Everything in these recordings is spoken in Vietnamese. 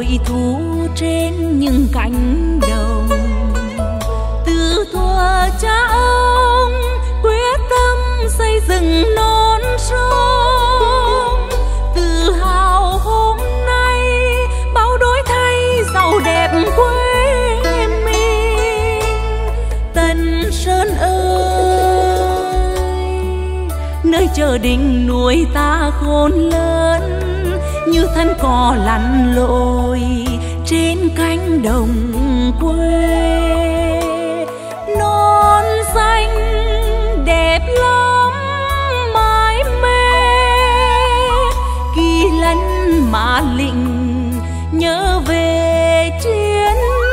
bội thu trên những cánh đồng. Từ thuở cha ông quyết tâm xây dựng non sông, tự hào hôm nay bao đổi thay giàu đẹp quê mình. Tân Sơn ơi, nơi chợ đình nuôi ta khôn lớn, như thân cò lặn lội trên cánh đồng quê. Non xanh đẹp lắm mãi mê, kỳ lân Mã Lĩnh nhớ về chiến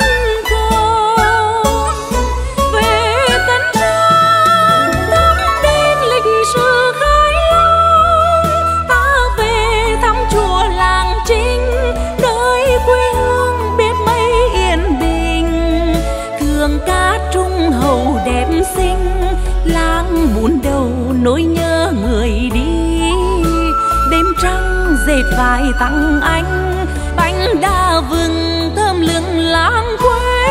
công. Về Tân Sơn thăm đến lịch sử khai long, ta về thăm chùa Làng Chính, nơi quê hương biết mấy yên bình. Thương ca trung hậu đẹp xinh, làng bún đầu nỗi nhớ người đi. Đêm trăng dệt vải tặng anh, bánh đa vừng thơm lừng làng quê.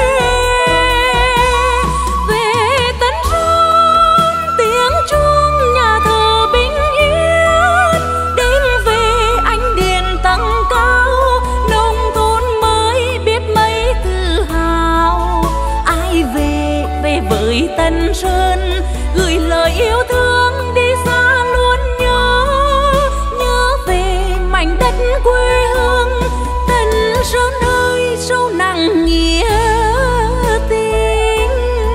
Về Tân Sơn tiếng chuông nhà thờ bình yên, đến về ánh điện tầng cao, nông thôn mới biết mấy tự hào. Ai về về với Tân Sơn, gửi lời yêu thương đi xa luôn nhớ. Nhớ về mảnh đất quê hương, Tân Sơn ơi sâu nặng nghĩa tình.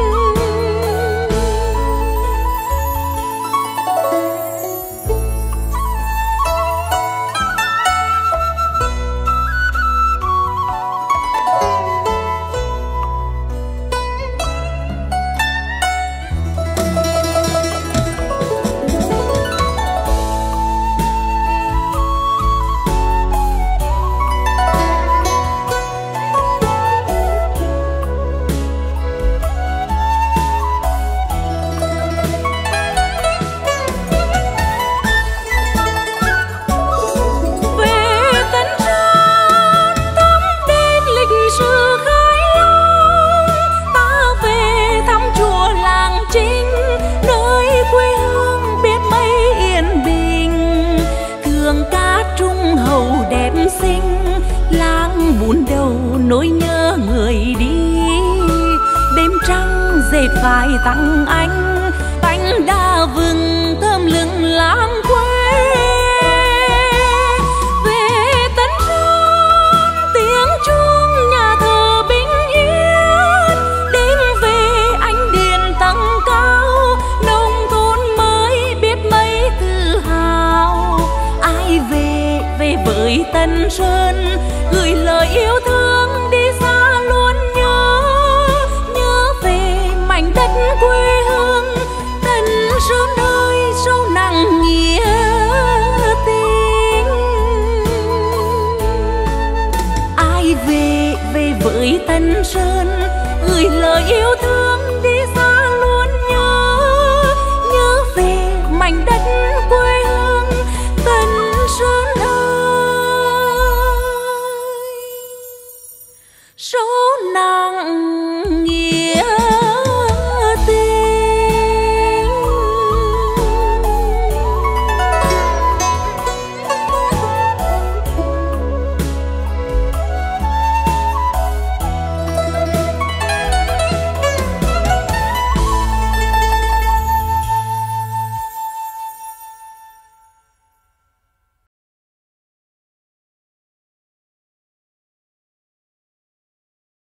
Buồn đầu nỗi nhớ người đi. Đêm trăng dệt vải tặng anh, bánh đa vừng thơm lừng làng quê. Về Tân Sơn tiếng chuông nhà thờ bình yên, đến về ánh điện tầng cao, nông thôn mới biết mấy tự hào. Ai về về với Tân Sơn, gửi lời yêu thương đi xa luôn nhớ. Nhớ về mảnh đất quê hương, Tân Sơn ơi sâu nặng nghĩa tình. Ai về về với Tân Sơn, gửi lời yêu thương đi xa luôn nhớ. Nhớ về mảnh đất quê hương, Tân Sơn ơi.